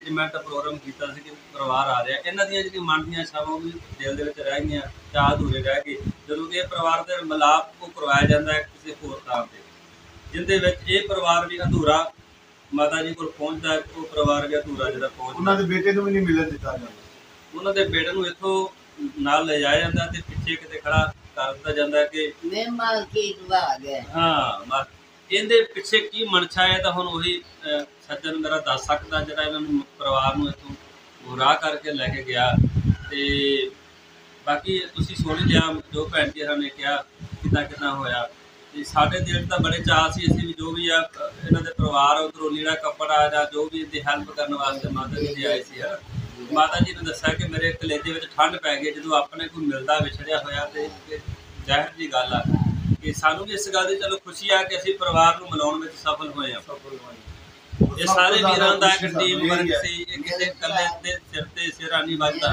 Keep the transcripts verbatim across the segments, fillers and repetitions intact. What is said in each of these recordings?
Sentiment programme किया कि परिवार आ रहा, इन्हों दी जी मन दी इच्छावां भी दिल दे रह गई, चाह अधूरे रह गए जो कि परिवार के मिलाप को करवाया जाता है किसी होर थां ते, जिंदे विच ये परिवार भी अधूरा माता जी को पहुँचता है, वो परिवार भी अधूरा जो पहुँचता, उन्होंने बेटे को भी नहीं मिलन दिता जाता, उन्होंने बेटे को इत्थों नाल ले जाया जाता है, पिछे किते खड़ा कर दिता जाता है कि हाँ इहदे पिछे की मनशा है, तो हुण उही सज्जन मेरा दस सकदा जिहड़ा इन्हां परिवार नूं इत्थों गुमराह करके लैके गया। ते बाकी तुसीं सुण लिया जो भैन जी ने कहा किदां किदां होया, ते साडे दिल तां बड़े चाह सी असीं भी जो भी आ इन्हां दे परिवार उधरों लीड़ा कपड़ा जां जो भी इहदी हैल्प करन वास्ते माता जी दे आए सी है। माता जी ने दस्सिया कि मेरे कलेजे विच ठंड पै गई जदों अपने कोई मिलदा विछड़िया होया, ते ज़ाहिर जी गल आ कि सानू भी इस गल की चलो खुशी है कि असीं परिवार नूं मिलाउण विच सफल होए हां। ये सारे वीरां दा इक टीम वर्क सी, किसी कल्ले दे सिर ते सिर नहीं वजदा।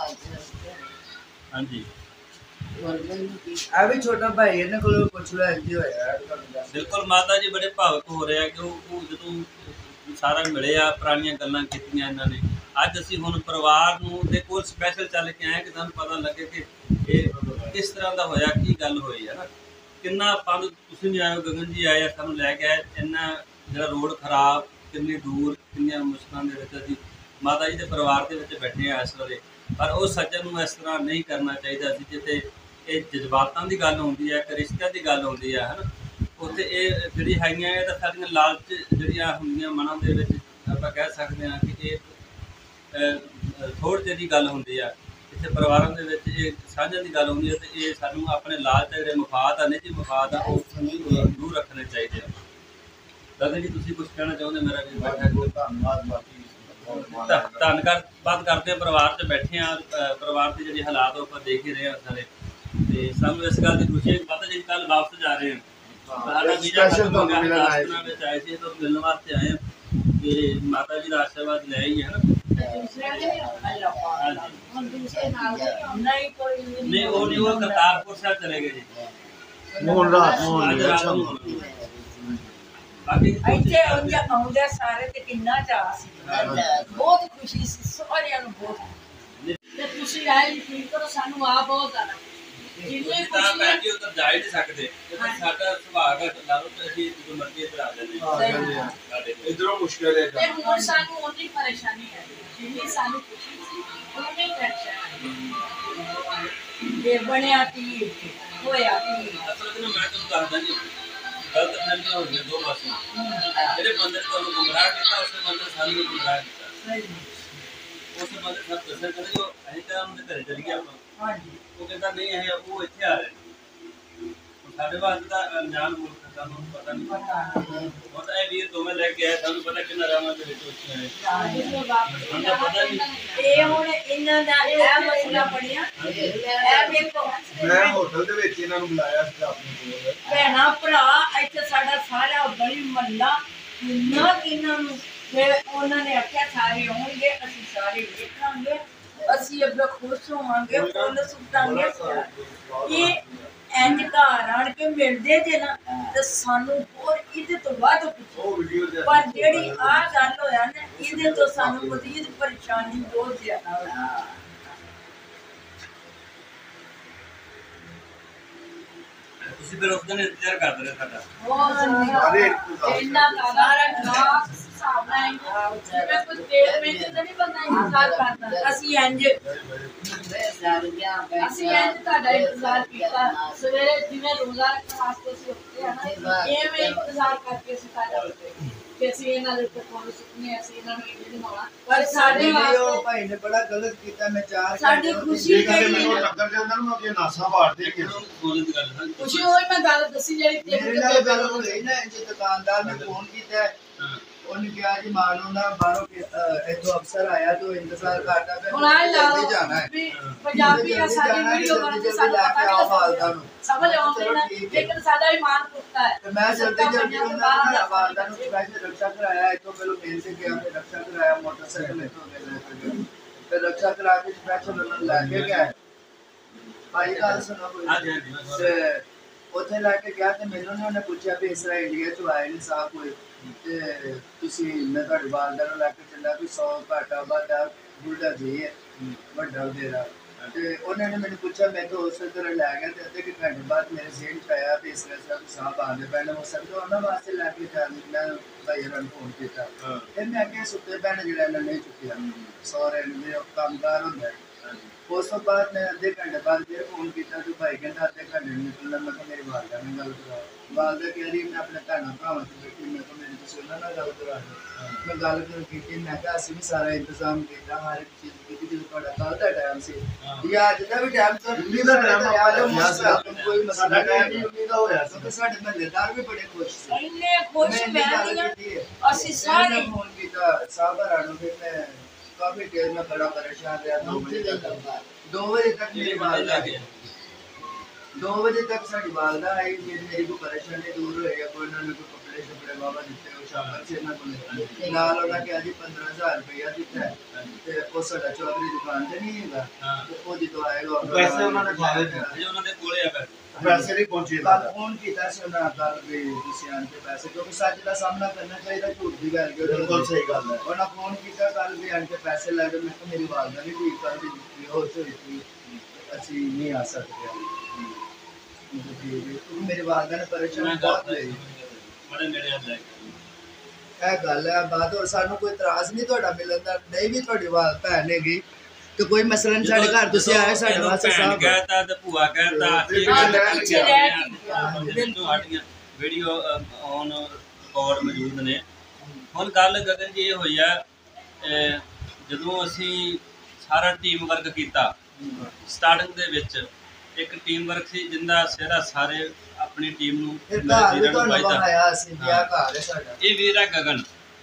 हाँ जी छोटा भाई इन्हां कोलों पुछ लो इंज होया। बिल्कुल माता जी बड़े भावुक हो रहे हैं कि वो जदों सारा मिले आ पुरानियां गल्लां कीतियां इन्हां ने, अज असीं हुण परिवार नूं दे कोल स्पैशल चल के आए कि तुहानूं पता लगे कि ये किस तरह का होया, की गल होई है ना, किन्ना पंध तुसीं भी आए गगन जी आए सानूं लैके आए, इन्ना जिहड़ा रोड खराब किन्नी दूर किन्नियां मुश्किलां दे विच असीं माता जी के परिवार के विच बैठे आ इस वेले, पर उस सज्जन नूं इस तरह नहीं करना चाहिए सी जिथे ये जज्बातां दी गल होंदी है, एक रिश्तिਆਂ दी गल होंदी है है ना, उत्थे ये जिहड़ी हैगियां ये तां साडियां लालच जिहड़ियां हुंदियां मनां दे विच आपां कह सकदे हां कि ये थोड़ जिही गल होंदी है। इत्थे परिवारां दे विच ये साझां दी गल होंदी है, ते ये सानूं अपने लालच जिहड़े मफाद आ निजी मफाद आ वो दूर रखने चाहिए। दादा जी तुसीं कुछ कहना चाहुंदे? मेरा भी धन्नवाद, धन्नवाद करते हैं परिवार च बैठे हैं, परिवार के जिहड़े हालात आपां देख ही रहे हैं सारे, ते सानूं इस गल दी खुशी है कि माता जी कल वापस जा रहे हैं, साडा वीज़ा खत्म हो गया, दस दिनां विच आए सी तो मिलण वास्ते आए हैं कि माता जी का आशीर्वाद ले आइए है ना। नहीं वो नहीं, वो करतारपुर साहब चले गए जी, मोहन रात मोहन अच्छा बाकी ਇੱਥੇ ਆਉਂਦੇ ਆਉਂਦੇ ਸਾਰੇ ਤੇ ਕਿੰਨਾ ਚਾਹ ਸੀ, ਬਹੁਤ ਖੁਸ਼ੀ ਸੀ ਸਾਰਿਆਂ ਨੂੰ ਬਹੁਤ, ਤੇ ਤੁਸੀਂ ਆਏ ਯਕੀਨ ਕਰੋ ਸਾਨੂੰ ਆ ਬਹੁਤ ਜ਼ਿਆਦਾ ਜਿੰਨੇ ਤਾਂ ਭੈਣ ਜੀ ਉੱਧਰ ਜਾ ਹੀ ਨਹੀਂ ਸਕਦੇ, ਸਾਡਾ ਸੁਭਾਅ ਹੈ ਲਾ ਲਓ ਅਸੀਂ ਜਦੋਂ ਮਰਜ਼ੀ ਇੱਧਰ ਆ ਜਾਂਦੇ ਹਾਂ, ਇੱਧਰੋਂ ਮੁਸ਼ਕਿਲ ਹੈ ਤੇ ਹੁਣ ਸਾਨੂੰ ਉਹਦੀ ਪਰੇਸ਼ਾਨੀ ਹੈ ਜਿੰਨੀ ਸਾਨੂੰ ਖੁਸ਼ੀ ਸੀ ਉਹਨੇ ਪਰੇਸ਼ਾਨੀ ਜੇ ਬਣਿਆ ਤੀ ਹੋਇਆ ਤੀ। ਅਸਲ ਵਿੱਚ ਮੈਂ ਤੁਹਾਨੂੰ ਦੱਸਦਾ ਜੀ गलत फहमियां हो गई दो पासों, जेडे बंदे ने तुहानूं गुमराह किया उस बंदे ने सानूं गुमराह किया, उस बंदे ने दस्सिया कहंदे जो असीं तां उहदे घरे चली गए आपां, वो कहंदा नहीं असीं वो इत्थे आ रहे साडे वास्ते तां अनजान मुल्क सानूं पता नहीं, वो तां वीर दोवें लैके आए सानूं पता किन्ना रावां दे विच उत्थे आए हम तां पता नहीं ਇਹ ਹੁਣ ਇਹਨਾਂ ਦਾ ਇਹ ਮਸਲਾ ਬਣਿਆ। ਇਹ ਵੇਖੋ मैं होटल दे विच इन्हां नूं बुलाया सी अपने कोल, ਭੈਣਾ ਭਰਾ ਇੱਥੇ ਸਾਡਾ ਸਾਰਾ ਗਲੀ ਮਹੱਲਾ ਕਿੰਨਾ ਕਿੰਨਾ ਨੂੰ ਤੇ ਉਹਨਾਂ ਨੇ ਆਖਿਆ ਸਾਰੇ ਆਉਣਗੇ, ਅਸੀਂ ਸਾਰੇ ਵੇਖਾਂਗੇ, ਅਸੀਂ ਅੱਗੇ ਖੁਸ਼ ਹੋਵਾਂਗੇ, ਫੁੱਲ ਸੁੱਟਾਂਗੇ। ਇਹ ਇੰਜ ਘਰ ਆਣ ਕੇ ਮਿਲਦੇ ਜੇ ਨਾ ਤੇ ਸਾਨੂੰ ਹੋਰ ਇਹਦੇ ਤੋਂ ਵੱਧ ਕੁਝ, ਪਰ ਜਿਹੜੀ ਆਹ ਗੱਲ ਹੋਇਆ ਨਾ ਇਹਦੇ ਤੋਂ ਸਾਨੂੰ ਮਜ਼ੀਦ ਪਰੇਸ਼ਾਨੀ ਬਹੁਤ ਜ਼ਿਆਦਾ ਹੋਈ। ਤੁਸੀਂ ਫਿਰ ਉਸ ਦਿਨ ਇੰਤਜ਼ਾਰ ਕਰਦੇ ਰਹੇ ਸਾਡਾ, ਇੰਨਾ ਸਾਰਾ ਖਾਸ ਹਿਸਾਬ ਨਾਲ ਜਿਵੇਂ ਕੁਝ ਦੇਰ ਵਿੱਚ ਤਾਂ ਨਹੀਂ ਬੰਦਾ ਇੰਤਜ਼ਾਰ ਕਰਦਾ, ਅਸੀਂ ਇੰਜ ਅਸੀਂ ਇੰਜ ਤੁਹਾਡਾ ਇੰਤਜ਼ਾਰ ਕੀਤਾ ਸਵੇਰੇ ਜਿਵੇਂ ਰੋਜ਼ਾ ਰੱਖਣ ਵਾਸਤੇ ਅਸੀਂ ਉੱਠਦੇ ਹਾਂ ਨਾ ਇਵੇਂ ਇੰਤਜ਼ਾਰ ਕਰਕੇ ਅਸੀਂ ਤੁਹਾਡਾ ਉੱਠੇ ਕਿ ਅਸੀਂ ਇਹਨਾਂ ਦੇ ਉੱਤੇ ਫੋਨ ਸੁੱਟਨੇ, ਅਸੀਂ ਇਹਨਾਂ ਨੂੰ ਇੰਜ ਦਿਖਾਉਣਾ, ਪਰ ਸਾਡੇ ਵਾਸਤੇ ਭਾਈ ਨੇ ਬੜਾ ਗਲਤ ਕੀਤਾ। ਮੈਂ ਚਾਰ ਸਾਡੀ ਖੁਸ਼ੀ ਕਿਹੜੀ ਹੈ, ਟੱਕਰ ਜਾਂਦਾ ਨੂੰ ਅੱਗੇ ਨਾਸਾ ਮਾਰਦੇ ਕਿ ਬੋਲਣ ਦੀ ਗੱਲ ਹੈ ਖੁਸ਼ੀ ਹੋਈ ਮੈਂ ਗੱਲ ਦੱਸੀ ਜਿਹੜੀ ਮੇਰੇ ਨਾਲ ਗੱਲ ਹੋਈ ਨਾ, ਇੰਜ ਦੁਕਾਨਦਾਰ ਨੇ ਫੋਨ ਕੀਤਾ, ਉਹਨੇ ਕਿਹਾ ਜੀ ਮਾਲੂਮ ਨਾ ਬਾਹਰੋਂ ਇੱਥੋਂ ਅਫਸਰ ਆਇਆ तो इंतजार करता है, ਹੁਣ ਆਏ ਲਾ जल्दी जाना है, ਵੀ ਪੰਜਾਬੀ ਆ ਸਾਡੀ ਵੀਡੀਓ ਬਣਾਉਂਦੇ ਸਾਨੂੰ ਪਤਾ ਨਹੀਂ ਲੱਗਦਾ, ਸਮਝ ਆਉਂਦੇ ਨਾ, ਲੇਕਿਨ ਸਾਡਾ ਇਮਾਨ ਪੁਖਤਾ ਹੈ। ਤੇ ਮੈਂ ਜਲਦੀ ਜਲਦੀ ਉਹਨਾਂ ਦਾ ਵਾਲਦਾ ਨੂੰ ਸਪੈਸ਼ਲ ਰਕਸ਼ਾ ਕਰਾਇਆ, ਇੱਥੋਂ ਮੈਨੂੰ ਮਿਲ ਕੇ ਗਿਆ ਤੇ ਰਕਸ਼ਾ ਕਰਾਇਆ, ਮੋਟਰਸਾਈਕਲ ਇੱਥੋਂ ਲੈ ਕੇ ਤੇ ਰਕਸ਼ਾ ਕਰਾ ਕੇ ਸਪੈਸ਼ਲ ਉਹਨਾਂ ਨੂੰ ਲੈ ਕੇ ਗਿਆ। ਭਾਈ ਗੱਲ ਸੁਣੋ, ਹਾਂਜੀ ਹਾਂਜੀ ਤੇ ਉੱਥੇ ਲੈ ਕੇ ਗਿਆ ਤੇ ਮੈਨੂੰ ਨੇ ਉਹਨੇ ਪੁੱਛਿਆ ਵੀ ਇਸ ਤਰ੍ਹਾਂ ਇੰਡੀਆ ਚ ਆਏ ਨਹੀਂ ਸਾਹ ਕੋਈ, ਤੇ ਤੁਸੀਂ ਮੈਂ ਤੁਹਾਡੇ ਵਾਲਦਾ ਨੂੰ ਲੈ ਕੇ ਚੱਲਿਆ ਵੀ ਸੌ ਘਾਟਾ ਵਾਧਾ ਬੁੱਢਾ ਜੀ ਹੈ ਵੱਡਾ ਉਹਦਾ ਤੇ ਉਹਨਾਂ ਨੇ ਮੈਨੂੰ ਪੁੱਛਿਆ ਮੈਂ ਤਾਂ ਉਸੇ ਤਰ੍ਹਾਂ ਲੈ ਗਿਆ ਤੇ ਅੱਧੇ ਕਿ ਘੰਟੇ ਬਾਅਦ ਮੇਰੇ ਜ਼ੇਨ ਚ ਆਇਆ ਤੇ ਇਸ ਤਰ੍ਹਾਂ ਸਾਹਬ ਆ ਗਏ ਪਹਿਲਾਂ ਉਹ ਸਭ ਤੋਂ ਉਹਨਾਂ ਵਾਸਤੇ ਲੈ ਕੇ ਚੱਲ ਮੈਂ ਭਾਈ ਨੂੰ ਫੋਨ ਕੀਤਾ ਫਿਰ ਮੈਂ ਅੱਗੇ ਸੁੱਤੇ ਭੈਣ ਜਿਹੜਾ ਇਹਨਾਂ ਨੇ ਚੁੱਕਿਆ ਸਹੁਰੇ ਨੂੰ ਕੰਮਕਾਰ ਹੁੰਦਾ ਉਸ ਤੋਂ ਬਾਅਦ ਮੈਂ ਅੱਧੇ ਘੰਟੇ ਬਾਅਦ ਫਿਰ ਫੋਨ ਕੀਤਾ ਤੇ ਭਾਈ ਕਹਿੰਦਾ ਅੱਧੇ ਘੰਟੇ ਨੂੰ ਨਿਕਲਣਾ ਮੈਂ ਕਿਹਾ ਮੇਰੇ ਵਾਲਦਾ ਨਾਲ ਗੱਲ ਕਰਾ ਵਾਲਦਾ ਕਹਿ ਰਹੀ ਮੈਂ ਆਪਣੇ ਭੈਣਾਂ ਭਰਾਵਾਂ ਤੋਂ ਬੈਠੀ ਮੈਂ ਕਿਹਾ ਮੇਰੇ ਤੁਸੀਂ ਉਹਨਾਂ ਨਾਲ ਗੱਲ ਕਰਾ ਮੈਂ ਗੱਲ ਕਰ ਕੀਤੀ ਮੈਂ ਕਿਹਾ ਅਸੀਂ ਵੀ ਸਾਰਾ ਇੰਤਜ਼ਾਮ ਕੀਤਾ ਹਰ ਇੱਕ ਚੀਜ਼ ਕੀਤੀ ਜਦੋਂ ਤੁਹਾਡਾ ਕੱਲ ਦਾ ਟਾਈਮ ਸੀ ਜਾਂ ਅੱਜ ਦਾ ਵੀ ਟਾਈਮ ਤਾਂ ਉੱਨੀ ਦਾ ਟਾਈਮ ਕੋਈ ਮਸਲਾ ਨਹੀਂ ਉੱਨੀ ਦਾ ਹੋਇਆ ਕਿਉਂਕਿ ਸਾਡੇ ਮਹੱਲੇਦਾਰ ਵੀ ਬੜੇ ਖੁਸ਼ ਸੀ ਇੰਨੇ ਖੁਸ਼ ਮੈਂ ਅਸੀਂ ਸਾਰੇ ਫੋਨ ਕੀਤਾ ਸਾਹਬਾਂ ਨੂੰ ਫਿਰ ਮੈਂ काफी देर में बड़ा परेशान रहा दो बजे तक दो बजे तक मेरी वालदा दो बजे तक साड़ी वालदा आई मेरी मेरी को परेशानी दूर हो गया कोई ना कोई कपड़े शपड़े बाबा दिते हो शाबाश से ना कोई नाल होना कि आज पंद्रह हज़ार रुपया दिता है ते ओ साडा चौधरी दुकान ते नहीं हैगा ते ओ दी तो आएगा पैसे उन्होंने खा ले थे ਜੇ ਉਹਨਾਂ ਦੇ ਕੋਲੇ ਆ ਪੈਸੇ पैसे नहीं पहुंचे कल फोन किया से उन्हें कल भी तुसी आंटे पैसे क्योंकि सच का सामना करना चाहिए झूठ की गल क्यों बिल्कुल सही गल है उन्हें फोन किया कल भी आंटे पैसे ले गए मैं तो मेरी वालदा भी ठीक कर दी बेहोश हुई थी ਅਸੀਂ नहीं आ सकते मेरी वालदा ने परेशान बहुत लई ਬੜੇ ਨੇੜੇ ਆਂਦਾ ਇਹ ਗੱਲ ਹੈ ਬਾਤ ਔਰ ਸਾਨੂੰ ਕੋਈ ਇਤਰਾਜ਼ ਨਹੀਂ ਤੁਹਾਡਾ ਮਿਲਣ ਦਾ ਨਹੀਂ ਵੀ ਤੁਹਾਡੀ ਵਾਲ ਭੈਣ ਹੈਗੀ ਤੇ ਕੋਈ ਮਸਲਨ ਸਾਡੇ ਘਰ ਤੁਸੀਂ ਆਏ ਸਾਡੇ ਵਾਸਤੇ ਸਾਹਿਬ ਕਹਤਾ ਤੇ ਭੂਆ ਕਹਤਾ ਪਿੱਛੇ ਰਹਿ ਕੇ ਤੁਹਾਡੀਆਂ ਵੀਡੀਓ ਔਨ ਰਿਕਾਰਡ ਮੌਜੂਦ ਨੇ ਹੁਣ ਗੱਲ ਗਗਨ ਜੀ ਇਹ ਹੋਈ ਆ ਜਦੋਂ ਅਸੀਂ ਸਾਰਾ ਟੀਮ ਵਰਕ ਕੀਤਾ ਸਟਾਰਟਿੰਗ ਦੇ ਵਿੱਚ ਇੱਕ ਟੀਮ ਵਰਕ ਸੀ ਜਿੰਦਾ ਸਿਹਰਾ ਸਾਰੇ ਆਪਣੀ ਟੀਮ ਨੂੰ ਫਿਰ ਘਰ ਵੀ ਤੁਹਾਨੂੰ ਬਣਾਇਆ ਸੀ ਵਿਆਹ ਘਰ ਹੈ ਸਾਡਾ ਇਹ ਵੀਰ ਹੈ ਗਗਨ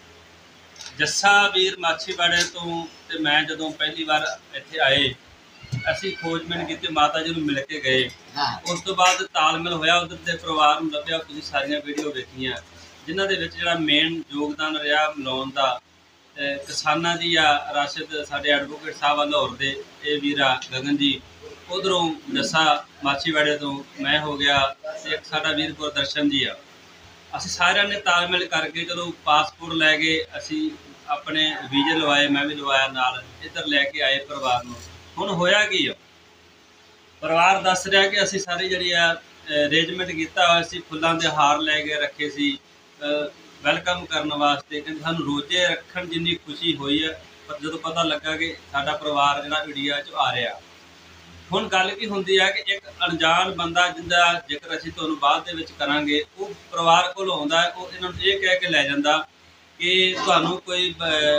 ਜੱਸਾ ਵੀਰ ਮਾਛੀਵਾੜੇ ਤੋਂ ਤੇ ਮੈਂ ਜਦੋਂ ਪਹਿਲੀ ਵਾਰ ਇੱਥੇ ਆਏ ਅਸੀਂ ਖੋਜਬੀਨ ਕੀਤੀ ਮਾਤਾ ਜੀ ਨੂੰ ਮਿਲ ਕੇ ਗਏ ਉਸ ਤੋਂ ਬਾਅਦ ਤਾਲਮੇਲ ਹੋਇਆ ਉਧਰ ਦੇ ਪਰਿਵਾਰ ਨੂੰ ਲੱਭਿਆ ਤੁਸੀਂ ਸਾਰੀਆਂ ਵੀਡੀਓ ਵੇਖੀਆਂ ਜਿਨ੍ਹਾਂ ਦੇ ਵਿੱਚ ਜਿਹੜਾ ਮੇਨ ਯੋਗਦਾਨ ਰਿਹਾ ਮਿਲਾਉਣ ਦਾ ਕਿਸਾਨਾਂ ਦੀ ਆ ਰਾਸ਼ਦ ਸਾਡੇ ਐਡਵੋਕੇਟ ਸਾਹਿਬ ਲਾਹੌਰ ਦੇ ਇਹ ਵੀਰਾ ਗਗਨ ਜੀ ਉਧਰੋਂ ਜੱਸਾ ਮਾਛੀਵਾੜੇ ਤੋਂ ਮੈਂ ਹੋ ਗਿਆ ਤੇ ਇੱਕ ਸਾਡਾ ਵੀਰ ਗੁਰਦਰਸ਼ਨ ਜੀ ਆ ਅਸੀਂ ਸਾਰਿਆਂ ਨੇ ਤਾਲਮੇਲ ਕਰਕੇ ਜਦੋਂ ਪਾਸਪੋਰਟ ਲੈ ਗਏ ਅਸੀਂ ਆਪਣੇ ਵੀਜ਼ੇ ਲਵਾਏ ਮੈਂ ਵੀ ਲਵਾਇਆ ਨਾਲ ਇੱਧਰ ਲੈ ਕੇ ਆਏ ਪਰਿਵਾਰ ਨੂੰ ਹੁਣ ਹੋਇਆ ਕੀ ਆ ਪਰਿਵਾਰ ਦੱਸ ਰਿਹਾ ਕਿ ਅਸੀਂ ਸਾਰੀ ਜਿਹੜੀ ਆ ਅਰੇਂਜਮੈਂਟ ਕੀਤਾ ਹੋਇਆ ਸੀ ਫੁੱਲਾਂ ਦੇ ਹਾਰ ਲੈ ਕੇ ਰੱਖੇ ਸੀ ਵੈਲਕਮ ਕਰਨ ਵਾਸਤੇ ਕਹਿੰਦੇ ਸਾਨੂੰ ਰੋਜ਼ੇ ਰੱਖਣ ਜਿੰਨੀ ਖੁਸ਼ੀ ਹੋਈ ਆ ਪਰ ਜਦੋਂ ਪਤਾ ਲੱਗਾ ਕਿ ਸਾਡਾ ਪਰਿਵਾਰ ਜਿਹੜਾ ਇੰਡੀਆ 'ਚ ਆ ਰਿਹਾ ਹੁਣ ਗੱਲ ਕੀ ਹੁੰਦੀ ਹੈ ਕਿ ਇੱਕ ਅਣਜਾਣ ਬੰਦਾ ਜਿੰਦਾ ਜ਼ਿਕਰ ਅਸੀਂ ਤੁਹਾਨੂੰ ਬਾਅਦ ਦੇ ਵਿੱਚ ਕਰਾਂਗੇ ਉਹ ਪਰਿਵਾਰ ਕੋਲ ਆਉਂਦਾ ਉਹ ਇਹਨਾਂ ਨੂੰ ਇਹ ਕਹਿ ਕੇ ਲੈ ਜਾਂਦਾ ਕਿ ਤੁਹਾਨੂੰ ਕੋਈ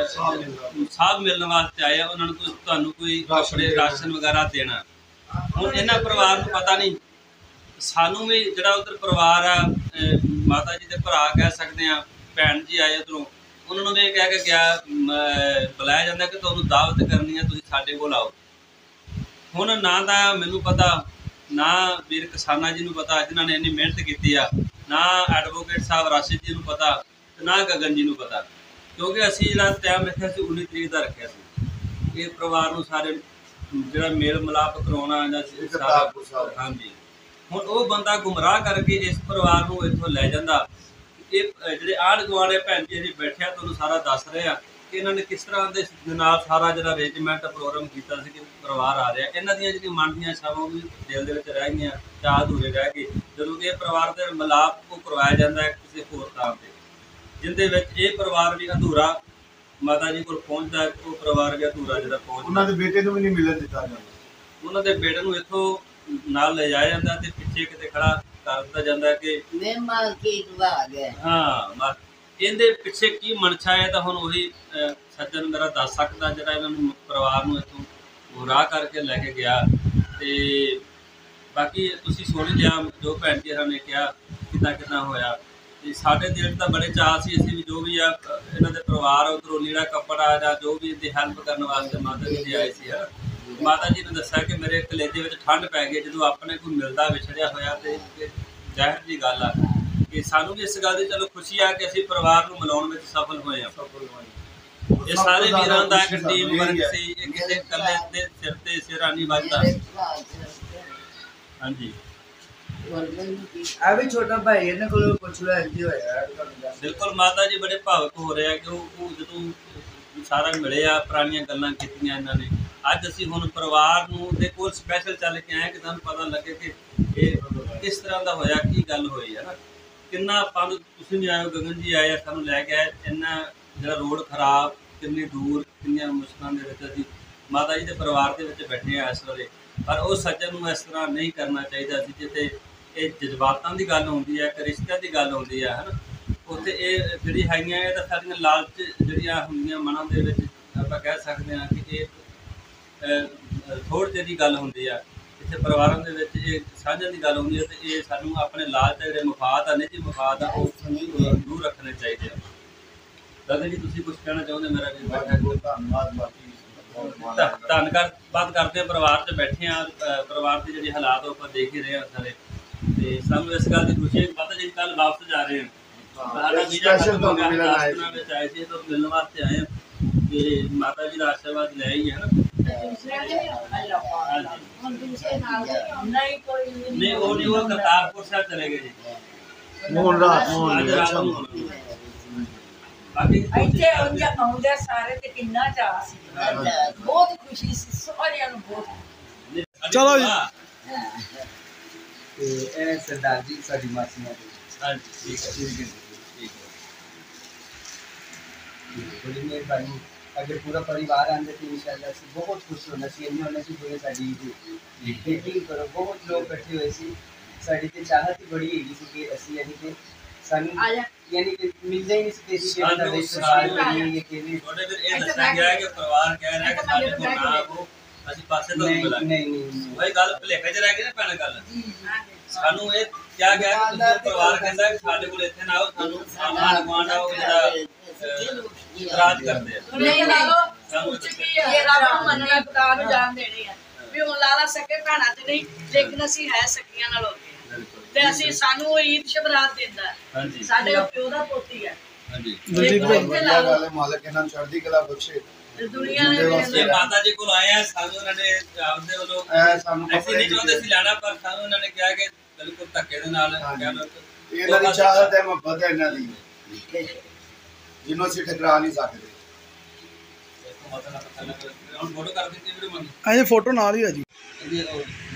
ਸਾਹਬ ਮਿਲਣ ਵਾਸਤੇ ਆਏ ਉਹਨਾਂ ਨੂੰ ਕੋਈ ਤੁਹਾਨੂੰ ਕੋਈ ਕੱਪੜੇ ਰਾਸ਼ਨ ਵਗੈਰਾ ਦੇਣਾ ਹੁਣ ਇਹਨਾਂ ਪਰਿਵਾਰ ਨੂੰ ਪਤਾ ਨਹੀਂ ਸਾਨੂੰ ਵੀ ਜਿਹੜਾ ਉਧਰ ਪਰਿਵਾਰ ਆ ਮਾਤਾ ਜੀ ਦੇ ਭਰਾ ਕਹਿ ਸਕਦੇ ਆ ਭੈਣ ਜੀ ਆਏ ਉੱਧਰੋਂ ਉਹਨਾਂ ਨੂੰ ਇਹ ਕਹਿ ਕੇ ਗਿਆ ਬੁਲਾਇਆ ਜਾਂਦਾ ਕਿ ਤੁਹਾਨੂੰ ਦਾਵਤ ਕਰਨੀ ਹੈ ਤੁਸੀਂ ਸਾਡੇ ਕੋਲ ਆਓ ਹੁਣ ਨਾ ਤਾਂ ਮੈਨੂੰ ਪਤਾ ਨਾ ਵੀਰ ਕਿਸਾਨਾਂ ਜੀ ਨੂੰ ਪਤਾ ਜਿਨ੍ਹਾਂ ਨੇ ਇੰਨੀ ਮਿਹਨਤ ਕੀਤੀ ਆ ਨਾ ਐਡਵੋਕੇਟ ਸਾਹਿਬ ਰਾਸ਼ਿਦ ਜੀ ਨੂੰ ਪਤਾ ਤੇ ਨਾ ਗਗਨ ਜੀ ਨੂੰ ਪਤਾ ਕਿਉਂਕਿ ਅਸੀਂ ਜਿਹੜਾ ਟਾਈਮ ਰੱਖਿਆ ਸੀ ਉੱਨੀ ਤਰੀਕ ਦਾ ਰੱਖਿਆ ਸੀ ਇਹ ਪਰਿਵਾਰ ਨੂੰ ਸਾਰੇ ਜਿਹੜਾ ਮੇਲ ਮਿਲਾਪ ਕਰਾਉਣਾ ਜਾਂ ਸਾਰਾ ਹਾਂਜੀ ਹੁਣ ਉਹ ਬੰਦਾ ਗੁੰਮਰਾਹ ਕਰਕੇ ਇਸ ਪਰਿਵਾਰ ਨੂੰ ਇੱਥੋਂ ਲੈ ਜਾਂਦਾ ਇਹ ਜਿਹੜੇ ਆਂਢ ਗੁਆਂਢ ਭੈਣ ਜੀ ਅਸੀਂ ਬੈਠਿਆ ਤੁਹਾਨੂੰ ਸਾਰਾ ਦੱਸ ਰਹੇ ਆ ਕਿ ਇਹਨਾਂ ਨੇ ਕਿਸ ਤਰ੍ਹਾਂ ਦੇ ਨਾਲ ਸਾਰਾ ਜਿਹੜਾ ਅਰੇਂਜਮੈਂਟ ਪ੍ਰੋਗਰਾਮ ਕੀਤਾ ਸੀ ਕਿ ਪਰਿਵਾਰ ਆ ਰਿਹਾ ਇਹਨਾਂ ਦੀਆਂ ਜਿਹੜੀਆਂ ਮਨ ਦੀਆਂ ਇੱਛਾਵਾਂ ਵੀ ਦਿਲ ਦੇ ਵਿੱਚ ਰਹਿ ਗਈਆਂ ਚਾਹ ਅਧੂਰੇ ਰਹਿ ਗਏ ਜਦੋਂ ਕਿ ਇਹ ਪਰਿਵਾਰ ਦੇ ਮਿਲਾਪ ਉਹ ਕਰਵਾਇਆ ਜਾਂਦਾ ਹੈ ਕਿਸੇ ਹੋਰ ਥਾਂ 'ਤੇ ਜਿਹਦੇ ਵਿੱਚ ਇਹ ਪਰਿਵਾਰ ਵੀ ਅਧੂਰਾ ਮਾਤਾ ਜੀ ਕੋਲ ਪਹੁੰਚਦਾ ਉਹ ਪਰਿਵਾਰ ਵੀ ਅਧੂਰਾ ਜਿਹੜਾ ਪਹੁੰਚਦਾ ਉਹਨਾਂ ਦੇ ਬੇਟੇ ਨੂੰ ਵੀ ਨਹੀਂ ਮਿਲਣ ਦਿੱਤਾ ਜਾਂਦਾ ਉਹਨਾਂ ਦੇ ਬੇਟੇ ਨੂੰ ਇੱਥੋਂ ਨਾਲ ਲੈ ਜਾਇਆ ਜਾਂਦਾ ਤੇ ਪਿੱਛੇ ਕਿਤੇ ਖੜਾ ਕਰ ਦਿੱਤਾ ਜਾਂਦਾ ਕਿ ਮਹਿਮਾਨ ਕੀ ਦੁਆ ਗਏ ਹਾਂ ਇਹਦੇ ਪਿੱਛੇ ਕੀ ਮਨਸ਼ਾ ਹੈ ਤਾਂ ਹੁਣ ਉਹੀ ਸੱਜਣ ਮੇਰਾ ਦੱਸ ਸਕਦਾ ਜਿਹੜਾ ਇਹਨਾਂ ਨੂੰ ਪਰਿਵਾਰ ਨੂੰ ਇੱਥੋਂ ਗੁੰਮਰਾਹ ਕਰਕੇ ਲੈ ਕੇ ਗਿਆ ਤੇ ਬਾਕੀ ਤੁਸੀਂ ਸੁਣ ਲਿਆ ਜੋ ਭੈਣ ਜੀ ਨੇ ਕਿਹਾ ਕਿੱਦਾਂ ਕਿੱਦਾਂ ਹੋਇਆ ਤੇ ਸਾਡੇ ਦਿਲ ਤਾਂ ਬੜੇ ਚਾਅ ਸੀ ਅਸੀਂ ਵੀ ਜੋ ਵੀ ਆ ਇਹਨਾਂ ਦੇ ਪਰਿਵਾਰ ਉੱਧਰੋਂ ਲੀੜਾ ਕੱਪੜਾ ਜਾਂ ਜੋ ਵੀ ਇਹਦੀ ਹੈਲਪ ਕਰਨ ਵਾਸਤੇ ਮਾਤਾ ਜੀ ਆਏ ਸੀ ਹੈ ਮਾਤਾ ਜੀ ਨੇ ਦੱਸਿਆ ਕਿ ਮੇਰੇ ਕਲੇਜੇ ਵਿੱਚ ਠੰਡ ਪੈ ਗਈ ਜਦੋਂ ਆਪਣੇ ਕੋਈ ਮਿਲਦਾ ਵਿਛੜਿਆ ਹੋਇਆ ਤੇ ਜ਼ਾਹਿਰ ਦੀ ਗੱਲ ਆ ਕਿ ਸਾਨੂੰ ਵੀ ਇਸ ਗੱਲ ਦੀ ਚਲੋ ਖੁਸ਼ੀ ਆ ਕਿ ਅਸੀਂ ਪਰਿਵਾਰ ਨੂੰ ਮਿਲਾਉਣ ਵਿੱਚ ਸਫਲ ਹੋਏ ਆ ਇਹ ਸਾਰੇ ਵੀਰਾਂ ਦਾ ਇੱਕ ਟੀਮ ਵਰਕ ਸੀ ਇਹ ਕਿਸੇ ਇਕੱਲੇ ਦੇ ਸਿਰ ਤੇ ਸਿਰ ਨਹੀਂ ਵੱਜਦਾ ਹਾਂਜੀ ਆ ਵੀ ਛੋਟਾ ਭਾਈ ਇਹਨਾਂ ਕੋਲ ਪੁੱਛ ਲਿਆ ਇੰਜ ਹੋਇਆ ਤੁਹਾਨੂੰ ਦੱਸ। ਬਿਲਕੁਲ ਮਾਤਾ ਜੀ ਬੜੇ ਭਾਵਕ ਹੋ ਰਹੇ ਆ ਕਿ ਉਹ ਉਹ ਜਦੋਂ ਸਾਰਾ ਮਿਲੇ ਆ, ਪੁਰਾਣੀਆਂ ਗੱਲਾਂ ਕੀਤੀਆਂ ਇਹਨਾਂ ਨੇ। ਅੱਜ ਅਸੀਂ ਹੁਣ ਪਰਿਵਾਰ ਨੂੰ ਦੇ ਕੋਲ ਸਪੈਸ਼ਲ ਚੱਲ ਕੇ ਆਏ ਕਿ ਤੁਹਾਨੂੰ ਪਤਾ ਲੱਗੇ ਕਿ ਇਹ ਕਿਸ ਤਰ੍ਹਾਂ ਦਾ ਹੋਇਆ, ਕੀ ਗੱਲ ਹੋਈ ਹੈ ਨਾ। ਕਿੰਨਾ ਆਪਾਂ ਨੂੰ ਤੁਸੀਂ ਵੀ ਆਏ ਹੋ, ਗਗਨ ਜੀ ਆਏ ਆ, ਸਾਨੂੰ ਲੈ ਕੇ ਆਏ। ਇੰਨਾ ਜਿਹੜਾ ਰੋਡ ਖਰਾਬ, ਕਿੰਨੀ ਦੂਰ, ਕਿੰਨੀਆਂ ਮੁਸ਼ਕਲਾਂ ਦੇ ਵਿੱਚ ਅਸੀਂ ਮਾਤਾ ਜੀ ਦੇ ਪਰਿਵਾਰ ਦੇ ਵਿੱਚ ਬੈਠੇ ਆ ਇਸ ਵੇਲੇ। ਪਰ ਉਹ ਸੱਜਣ ਨੂੰ ਇਸ ਤਰ੍ਹਾਂ ਨਹੀਂ ਕਰਨਾ ਚਾਹੀਦਾ ਸੀ। ਜਿੱਥੇ ਇਹ ਜਜ਼ਬਾਤਾਂ ਦੀ ਗੱਲ ਹੁੰਦੀ ਹੈ, ਇੱਕ ਰਿਸ਼ਤਿਆਂ ਦੀ ਗੱਲ ਹੁੰਦੀ ਹੈ, ਹੈ ਨਾ, ਉੱਥੇ ਇਹ ਜਿਹੜੀ ਹੈਗੀਆਂ ਇਹ ਤਾਂ ਸਾਡੀਆਂ ਲਾਲਚ ਜਿਹੜੀਆਂ ਹੁੰਦੀਆਂ ਮਨਾਂ ਦੇ ਵਿੱਚ, ਆਪਾਂ ਕਹਿ ਸਕਦੇ ਹਾਂ ਕਿ ਇਹ ਥੋੜ੍ਹੀ ਜਿਹੀ ਗੱਲ ਹੁੰਦੀ ਆ। ਇੱਥੇ ਪਰਿਵਾਰਾਂ ਦੇ ਵਿੱਚ ਇਹ ਸਾਂਝਾਂ ਦੀ ਗੱਲ ਹੁੰਦੀ ਹੈ, ਅਤੇ ਇਹ ਸਾਨੂੰ ਆਪਣੇ ਲਾਲਚ ਜਿਹੜੇ ਮਫਾਦ ਆ, ਨਿੱਜੀ ਮਫਾਦ ਆ, ਉਹ ਦੂਰ ਰੱਖਣੇ ਚਾਹੀਦੇ ਆ। ਦਾਦਾ ਜੀ ਤੁਸੀਂ ਕੁਝ ਕਹਿਣਾ ਚਾਹੁੰਦੇ? ਮੇਰਾ ਵੀ ਧੰਨਵਾਦ। ਬਾਕੀ ਧੰਨਵਾਦ ਕਰਦੇ ਹਾਂ। ਪਰਿਵਾਰ 'ਚ ਬੈਠੇ ਹਾਂ, ਪਰਿਵਾਰ ਦੇ ਜਿਹੜੇ ਹਾਲਾਤ ਉਹ ਆਪਾਂ ਦੇਖ ਹੀ ਰਹੇ ਹਾਂ ਸਾਰੇ, ਅਤੇ ਸਾਨੂੰ ਇਸ ਗੱਲ ਦੀ ਖੁਸ਼ੀ ਹੈ ਕਿ ਮਾਤਾ ਜੀ ਕੱਲ੍ਹ ਵਾਪਸ ਜਾ ਰਹੇ ਹਾਂ। ਸਾਡਾ ਵੀਜ਼ਾ ਖਤਮ ਹੋ ਗਿਆ, ਦਸ ਦਿਨਾਂ ਵਿੱਚ ਆਏ ਸੀ, ਤਾਂ ਮਿਲਣ ਵਾਸਤੇ ਆਏ ਹਾਂ ਕਿ ਮਾਤਾ ਜੀ ਦਾ ਆਸ਼ੀਰਵਾਦ ਲੈ ਆਈਏ, ਹੈ ਨਾ। ਨਹੀਂ ਕੋਈ ਨਹੀਂ, ਉਹ ਨਹੀਂ, ਉਹ ਕਰਤਾਰਪੁਰ ਸਾਹਿਬ ਚਲੇ ਗਏ ਜੀ। ਮੋਹਨ ਰਾਤ ਨੂੰ ਅੱਜ ਰਾਤ ਨੂੰ ਹੋਣਾ। ਬਾਕੀ ਇੱਥੇ ਆਉਂਦੇ ਆਉਂਦੇ ਸਾਰੇ ਤੇ ਕਿੰਨਾ ਚਾਅ ਸੀ, ਬਹੁਤ ਖੁਸ਼ੀ ਸੀ ਸਾਰਿਆਂ ਨੂੰ, ਬਹੁਤ। ਚਲੋ ਜੀ। ਤੇ ਇਹ ਸਰਦਾਰ ਜੀ ਸਾਡੀ ਮਾਸੀਆਂ ਦੇ ਹਾਂਜੀ, ਠੀਕ ਹੈ, ਠੀਕ ਹੈ, ਠੀਕ ਹੈ। बड़ी मेहरबानी। अगर पूरा परिवार आंदे तो इंशाल्लाह से बहुत खुश होना सी। इन्ने होना सी पूरे साडी मीटिंग करो, बहुत लोग इकट्ठे हुए सी। साडी ते चाहत ही बड़ी हैगी सी कि ਅਸੀਂ यानी कि ਸਾਨੂੰ यानी कि मिलदा ही नहीं सी कि ਅਸੀਂ ਕਿਹੜਾ ਰਿਸ਼ਤੇਦਾਰ ਬਣੀ ਕਿ ਕਿਵੇਂ। ਤੁਹਾਡੇ ਫਿਰ ਇਹ ਦੱਸਿਆ ਗਿਆ ਕਿ ਪਰਿਵਾਰ ਕਹਿ ਰਿਹਾ ਕਿ ਸਾਡੇ ਕੋਲ ਨਾ ਆਵੋ, ਅਸੀਂ ਪਾਸੇ ਤੋਂ ਨਹੀਂ ਮਿਲਾਂਗੇ। ਨਹੀਂ ਨਹੀਂ ਭਾਈ ਗੱਲ ਭੁਲੇਖੇ 'ਚ ਰਹਿ ਗਈ ਨਾ ਭੈਣ ਗੱਲ। ਸਾਨੂੰ ਇਹ ਕਿਹਾ ਗਿਆ ਕਿ ਤੁਸੀਂ ਪਰਿਵਾਰ ਕਹਿੰਦਾ ਕਿ ਸਾਡੇ ਕੋਲ ਇੱਥੇ ਨਾ ਆਓ, ਸਾਨੂੰ ਆਂਢ ਗੁਆਂਢ ਆ ਉਹ ਜਿਹੜਾ ਇਤਰਾਜ਼ ਕਰਦੇ ਆ। ਨਹੀਂ ਲਾਲੋ ਸਾਨੂੰ ਇਹ ਰੱਬ ਨੂੰ ਮੰਨਣਾ, ਖੁਦਾ ਨੂੰ ਜਾਣ ਦੇਣੀ ਆ ਵੀ ਹੁਣ ਲਾਲਾ ਸਕੇ ਭੈਣਾਂ ਤੇ ਨਹੀਂ, ਲੇਕਿਨ ਅਸੀਂ ਹੈ ਸਕੀਆਂ ਨਾਲ ਹੋ ਗਏ ਤੇ ਅਸੀਂ ਸਾਨੂੰ ਉਹ ਈਦ ਸ਼ਬਰਾਤ ਦਿੰਦਾ। ਹਾਂਜੀ, ਸਾਡੇ ਪਿਓ ਦਾ ਪੋਤੀ ਹੈ। ਹਾਂਜੀ। ਇੱਥੇ ਲਾ ਲਓ, ਵਾਲੇ ਮਾਲਕ ਇਹਨਾਂ ਨੂੰ ਚੜ੍ਹਦੀ ਕਲਾ ਬਖਸ਼ੇ। ਤੇ ਦੁਨੀਆ ਨੇ ਇਹ ਮਾਤਾ ਜੀ ਕੋਲ ਆਏ ਆ, ਸਾਨੂੰ ਉਹਨਾਂ ਨੇ ਆਪਦੇ ਵੱਲੋਂ ਇਹ ਸਾਨੂੰ ਅਸੀਂ ਨਹੀਂ ਚਾਹੁੰਦੇ ਸੀ ਲੈਣਾ, ਪਰ ਸਾਨੂੰ ਉਹਨਾਂ ਨੇ ਕਿਹਾ ਕਿ ਬਿਲਕੁਲ ਧੱਕੇ ਦੇ ਨਾਲ ਕਹਿ ਲਓ ਕਿ ਇਹਨਾਂ ਦੀ ਚਾਹਤ ਹੈ, ਮੁਹੱਬਤ ਹੈ ਇਹਨਾਂ ਦੀ, ਜਿਹਨੂੰ ਅਸੀਂ ਠਕਰਾ ਨਹੀਂ ਸਕਦੇ। ਫੋਟੋ ਕਰ ਦਿੱਤੀ ਵੀਡੀਓ ਮੰਗੀ। ਹਾਂਜੀ, ਫੋਟੋ ਨਾਲ ਹੀ ਆ ਜੀ। ਇਹਦੀ ਉਹ